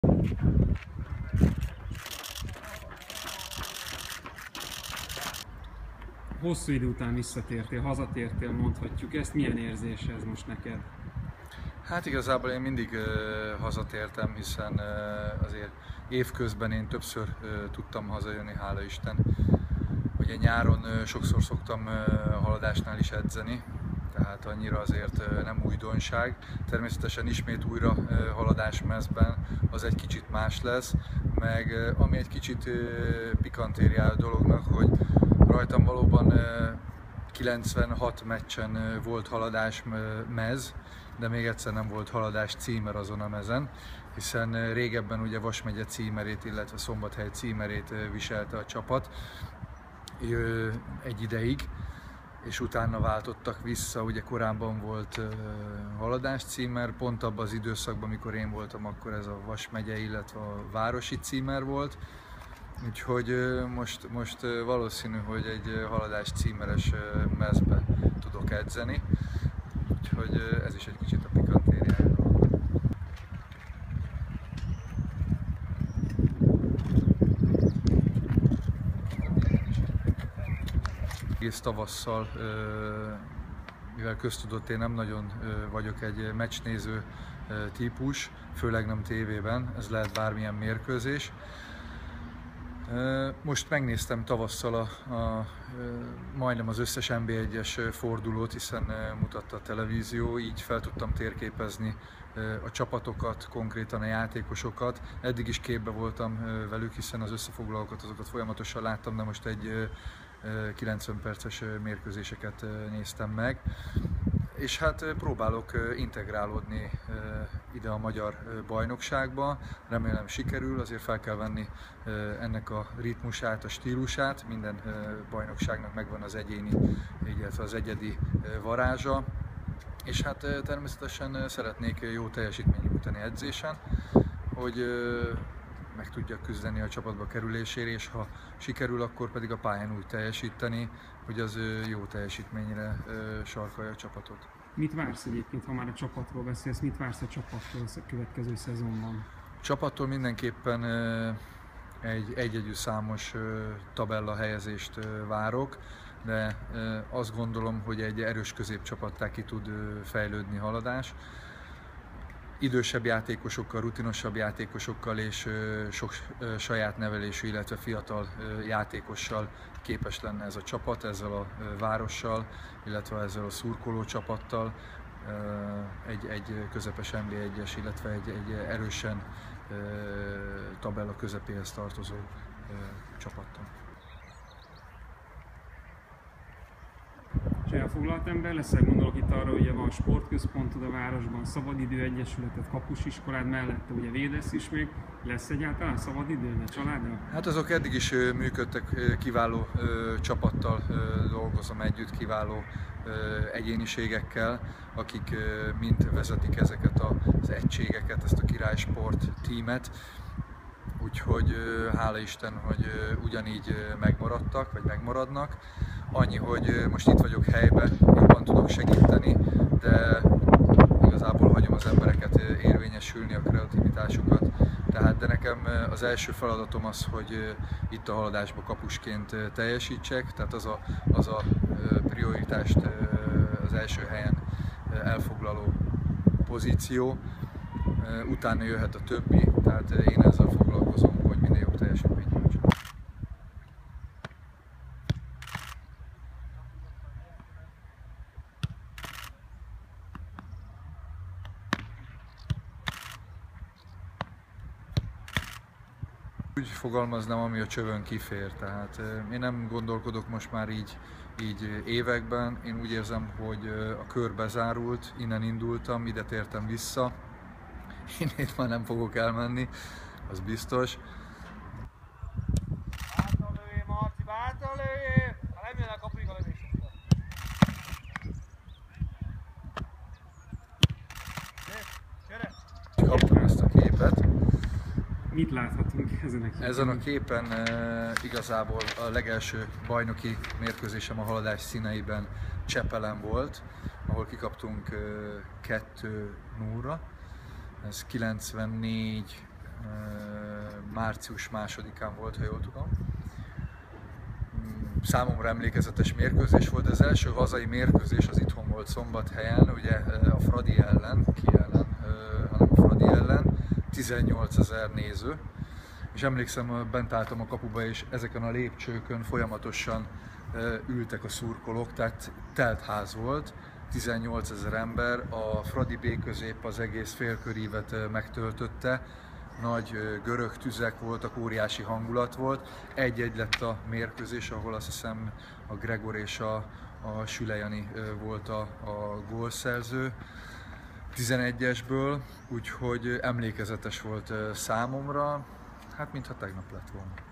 Hosszú idő után visszatértél, hazatértél, mondhatjuk ezt. Milyen érzés ez most neked? Hát igazából én mindig hazatértem, hiszen azért évközben én többször tudtam hazajönni, hála Isten. Ugye nyáron sokszor szoktam haladásnál is edzeni, tehát annyira azért nem újdonság. Természetesen ismét újra haladásmezben az egy kicsit más lesz, meg ami egy kicsit pikantériája a dolognak, hogy rajtam valóban 96 meccsen volt haladásmez, de még egyszer nem volt haladás címer azon a mezen, hiszen régebben ugye Vas megye címerét, illetve Szombathely címerét viselte a csapat egy ideig, és utána váltottak vissza, ugye korábban volt haladás címer, pont abban az időszakban, amikor én voltam, akkor ez a Vas megye, illetve a városi címer volt. Úgyhogy most valószínű, hogy egy haladás címeres mezbe tudok edzeni, úgyhogy ez is egy kicsit a pikantériája. Egész tavasszal, mivel köztudott, én nem nagyon vagyok egy meccsnéző típus, főleg nem tévében, ez lehet bármilyen mérkőzés. Most megnéztem tavasszal majdnem az összes NB1-es fordulót, hiszen mutatta a televízió, így fel tudtam térképezni a csapatokat, konkrétan a játékosokat. Eddig is képbe voltam velük, hiszen az összefoglalókat azokat folyamatosan láttam, de most egy 90 perces mérkőzéseket néztem meg. És hát próbálok integrálódni ide a magyar bajnokságba, remélem sikerül, azért fel kell venni ennek a ritmusát, a stílusát, minden bajnokságnak megvan az egyéni, illetve az egyedi varázsa, és hát természetesen szeretnék jó teljesítményt nyújtani edzésen, hogy meg tudjak küzdeni a csapatba kerülésére, és ha sikerül, akkor pedig a pályán úgy teljesíteni, hogy az jó teljesítményre sarkalja a csapatot. Mit vársz egyébként, ha már a csapatról beszélsz, mit vársz a csapattól a következő szezonban? Csapattól mindenképpen egy egyegyű számos tabella helyezést várok, de azt gondolom, hogy egy erős középcsapattá ki tud fejlődni haladás. Idősebb játékosokkal, rutinosabb játékosokkal és sok saját nevelésű, illetve fiatal játékossal képes lenne ez a csapat, ezzel a várossal, illetve ezzel a szurkoló csapattal, egy közepes NB1-es, illetve egy erősen tabella közepéhez tartozó csapattal. És elfoglalt ember leszel, gondolok itt arra, hogy van sportközpontod a városban, szabadidő egyesületed, kapusiskolád, mellette ugye védesz is még. Lesz egyáltalán szabadidőd a családdal? Hát azok eddig is működtek, kiváló csapattal dolgozom együtt, kiváló egyéniségekkel, akik mind vezetik ezeket az egységeket, ezt a Királysport tímet. Úgyhogy hála Isten, hogy ugyanígy megmaradtak, vagy megmaradnak. Annyi, hogy most itt vagyok helyben, jobban tudok segíteni, de igazából hagyom az embereket érvényesülni, a kreativitásukat. De nekem az első feladatom az, hogy itt a haladásba kapusként teljesítsek, tehát az a prioritást az első helyen elfoglaló pozíció, utána jöhet a többi, tehát én ezzel foglalkozom, hogy minél jobb teljesítményt nyújtsak. Úgy fogalmaznám, ami a csövön kifér, tehát én nem gondolkodok most már így években, én úgy érzem, hogy a kör bezárult, innen indultam, ide tértem vissza, innét már nem fogok elmenni, az biztos. Bátorlőjé, Marci, bátorlőjé! Ha nem jön el, kapjuk a lövést. Kaptam ezt a képet. Mit láthatunk ezen a képen? Ezen a képen igazából a legelső bajnoki mérkőzésem a haladás színeiben Csepelen volt, ahol kikaptunk 2-0-ra. Ez 94 március 2-án volt, ha jól tudom. Számomra emlékezetes mérkőzés volt, az első hazai mérkőzés az itthon volt Szombathelyen, ugye a Fradi ellen, hanem a Fradi ellen, 18 000 néző. És emlékszem, bent álltam a kapuba, és ezeken a lépcsőkön folyamatosan ültek a szurkolók, tehát telt ház volt, 18 000 ember, a Fradi B közép az egész félkörívet megtöltötte, nagy görög tüzek voltak, óriási hangulat volt. 1-1 lett a mérkőzés, ahol azt hiszem a Gregor és a Sülejani volt a gólszerző 11-esből, úgyhogy emlékezetes volt számomra, hát mintha tegnap lett volna.